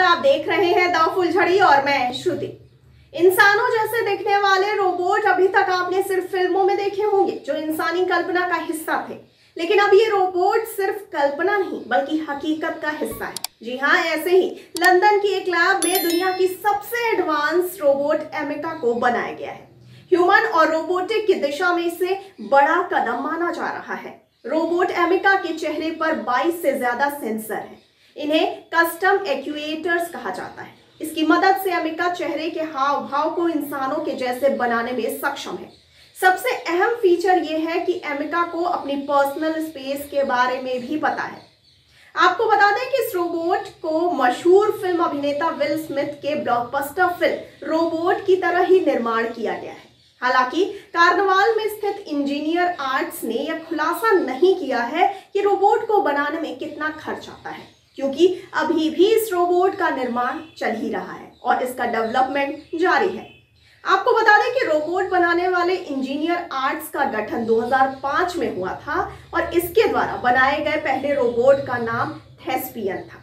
आप देख रहे हैं द फुलझड़ी और मैं श्रुति। इंसानों जैसे दिखने वाले रोबोट अभी तक आपने सिर्फ फिल्मों में देखे होंगे जो इंसानी कल्पना का हिस्सा थे, लेकिन अब ये रोबोट सिर्फ कल्पना नहीं बल्कि हकीकत का हिस्सा है। जी हाँ, ऐसे ही लंदन की एक लैब में दुनिया की सबसे एडवांस रोबोट एमिका को बनाया गया है। ह्यूमन और रोबोटिक की दिशा में इसे बड़ा कदम माना जा रहा है। रोबोट एमिका के चेहरे पर 22 से ज्यादा सेंसर हैं। इन्हें कस्टम एक्चुएटर्स कहा जाता है। इसकी मदद से एमिका चेहरे के हाव भाव को इंसानों के जैसे बनाने में सक्षम है। सबसे अहम फीचर यह है कि एमिका को अपनी पर्सनल स्पेस के बारे में भी पता है। आपको बता दें कि इस रोबोट को मशहूर फिल्म अभिनेता विल स्मिथ के ब्लॉकबस्टर फिल्म रोबोट की तरह ही निर्माण किया गया है। हालांकि कार्निवाल में स्थित इंजीनियर आर्ट्स ने यह खुलासा नहीं किया है कि रोबोट को बनाने में कितना खर्च आता है, क्योंकि अभी भी इस रोबोट का निर्माण चल ही रहा है और इसका डेवलपमेंट जारी है। आपको बता दें कि रोबोट बनाने वाले इंजीनियर आर्ट्स का गठन 2005 में हुआ था और इसके द्वारा बनाए गए पहले रोबोट का नाम थेस्पियन था।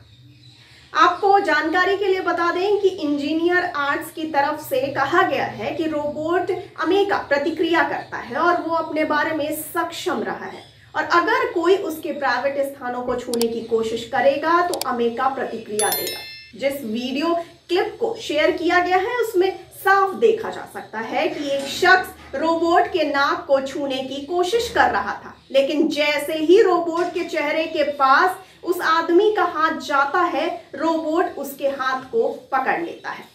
आपको जानकारी के लिए बता दें कि इंजीनियर आर्ट्स की तरफ से कहा गया है कि रोबोट अमेका प्रतिक्रिया करता है और वो अपने बारे में सक्षम रहा है, और अगर कोई उसके प्राइवेट स्थानों को छूने की कोशिश करेगा तो अमेका प्रतिक्रिया देगा। जिस वीडियो क्लिप को शेयर किया गया है उसमें साफ देखा जा सकता है कि एक शख्स रोबोट के नाक को छूने की कोशिश कर रहा था, लेकिन जैसे ही रोबोट के चेहरे के पास उस आदमी का हाथ जाता है, रोबोट उसके हाथ को पकड़ लेता है।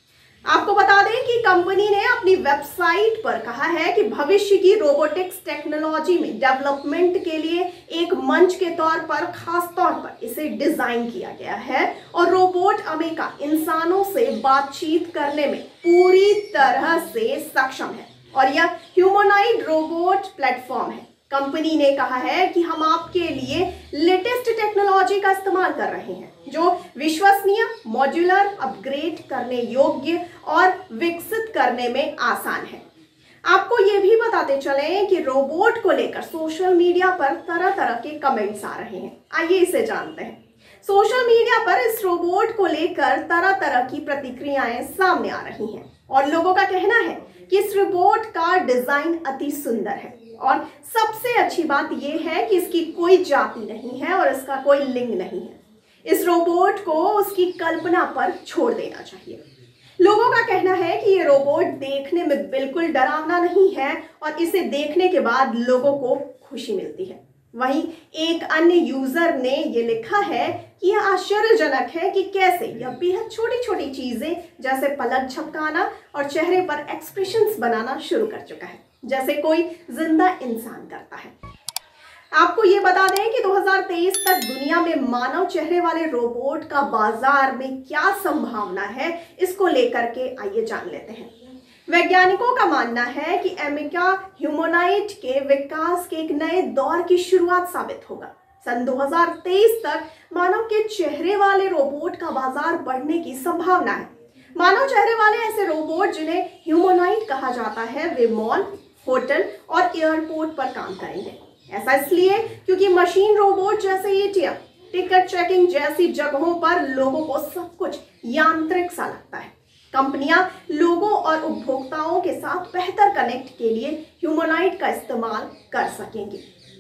आपको बता दें कि कंपनी ने अपनी वेबसाइट पर कहा है कि भविष्य की रोबोटिक्स टेक्नोलॉजी में डेवलपमेंट के लिए एक मंच के तौर पर खास तौर पर इसे डिजाइन किया गया है और रोबोट अमेका इंसानों से बातचीत करने में पूरी तरह से सक्षम है और यह ह्यूमनॉइड रोबोट प्लेटफॉर्म है। कंपनी ने कहा है कि हम आपके लिए लेटेस्ट टेक्नोलॉजी का इस्तेमाल कर रहे हैं जो विश्वसनीय, मॉड्यूलर, अपग्रेड करने योग्य और विकसित करने में आसान है। आपको ये भी बताते चलें कि रोबोट को लेकर सोशल मीडिया पर तरह तरह के कमेंट्स आ रहे हैं। आइए इसे जानते हैं। सोशल मीडिया पर इस रोबोट को लेकर तरह तरह की प्रतिक्रियाएं सामने आ रही हैं और लोगों का कहना है कि इस रोबोट का डिजाइन अति सुंदर है और सबसे अच्छी बात यह है कि इसकी कोई जाति नहीं है और इसका कोई लिंग नहीं है। इस रोबोट को उसकी कल्पना पर छोड़ देना चाहिए। लोगों का कहना है कि ये रोबोट देखने में बिल्कुल डरावना नहीं है और इसे देखने के बाद लोगों को खुशी मिलती है। वहीं एक अन्य यूजर ने ये लिखा है कि यह आश्चर्यजनक है कि कैसे यह बेहद छोटी छोटी चीजें जैसे पलक झपकाना और चेहरे पर एक्सप्रेशंस बनाना शुरू कर चुका है, जैसे कोई जिंदा इंसान करता है। आपको ये बता दें कि 2023 तक दुनिया में मानव चेहरे वाले रोबोट का बाजार में क्या संभावना है, इसको लेकर के आइए जान लेते हैं। वैज्ञानिकों का मानना है कि एमिका ह्यूमनॉइड के विकास के एक नए दौर की शुरुआत साबित होगा। सन 2023 तक मानव के चेहरे वाले रोबोट का बाजार बढ़ने की संभावना है। मानव चेहरे वाले ऐसे रोबोट जिन्हें ह्यूमनॉइड कहा जाता है, वे मॉल, होटल और एयरपोर्ट पर काम करेंगे। ऐसा इसलिए क्योंकि मशीन रोबोट जैसे एटीएम, टिकट चेकिंग जैसी जगहों पर लोगों को सब कुछ यांत्रिक सा लगता है। कंपनियां लोगों और उपभोक्ताओं के साथ बेहतर कनेक्ट के लिए ह्यूमनॉइड का इस्तेमाल कर सकेंगे।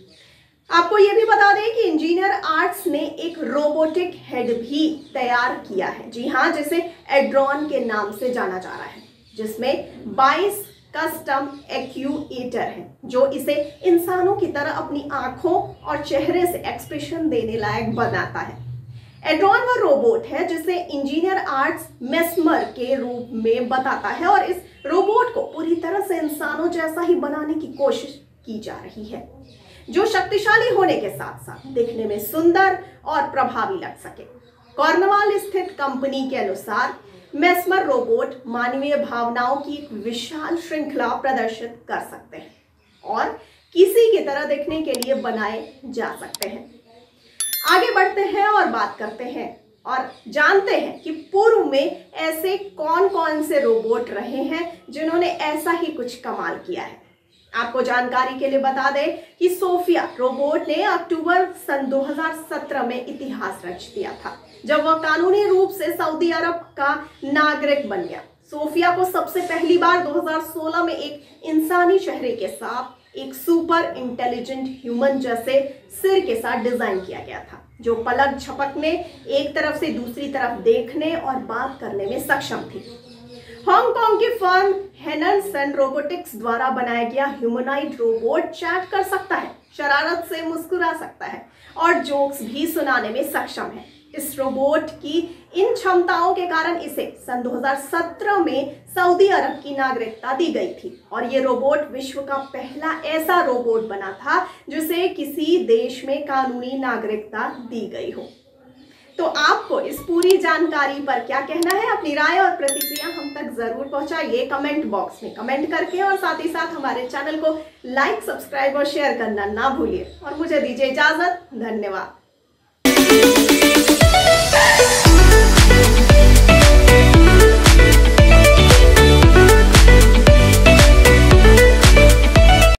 आपको यह भी बता दें कि इंजीनियर आर्ट्स ने एक रोबोटिक हेड भी तैयार किया है, जी हाँ, जिसे एड्रॉन के नाम से जाना जा रहा है, जिसमें 22 कस्टम एक्चुएटर हैं जो इसे इंसानों की तरह अपनी आंखों और चेहरे से एक्सप्रेशन देने लायक बनाता है। एड्रॉन वह रोबोट है जिसे इंजीनियर आर्ट्स मेस्मर के रूप में बताता है और इस रोबोट को पूरी तरह से इंसानों जैसा ही बनाने की कोशिश की जा रही है, जो शक्तिशाली होने के साथ साथ दिखने में सुंदर और प्रभावी लग सके। कार्निवाल स्थित कंपनी के अनुसार मेस्मर रोबोट मानवीय भावनाओं की एक विशाल श्रृंखला प्रदर्शित कर सकते हैं और किसी की तरह दिखने के लिए बनाए जा सकते हैं। आगे बढ़ते हैं और बात करते हैं और जानते हैं कि पूर्व में ऐसे कौन कौन से रोबोट रहे हैं जिन्होंने ऐसा ही कुछ कमाल किया है। आपको जानकारी के लिए बता दें कि सोफिया रोबोट ने अक्टूबर सन 2017 में इतिहास रच दिया था, जब वह कानूनी रूप से सऊदी अरब का नागरिक बन गया। सोफिया को सबसे पहली बार 2016 में एक इंसानी चेहरे के साथ एक सुपर इंटेलिजेंट ह्यूमन जैसे सिर के साथ डिजाइन किया गया था, जो पलक झपकने, एक तरफ से दूसरी तरफ देखने और बात करने में सक्षम थी। हांगकांग की फर्म हेनन रोबोटिक्स द्वारा बनाया गया ह्यूमनॉइड रोबोट चैट कर सकता है, शरारत से मुस्कुरा सकता है और जोक्स भी सुनाने में सक्षम है। इस रोबोट की इन क्षमताओं के कारण इसे सन 2017 में सऊदी अरब की नागरिकता दी गई थी और ये रोबोट विश्व का पहला ऐसा रोबोट बना था जिसे किसी देश में कानूनी नागरिकता दी गई हो। तो आपको इस पूरी जानकारी पर क्या कहना है? अपनी राय और प्रतिक्रिया हम तक जरूर पहुंचाइए कमेंट बॉक्स में कमेंट करके, और साथ ही साथ हमारे चैनल को लाइक, सब्सक्राइब और शेयर करना ना भूलिए। और मुझे दीजिए इजाजत। धन्यवाद।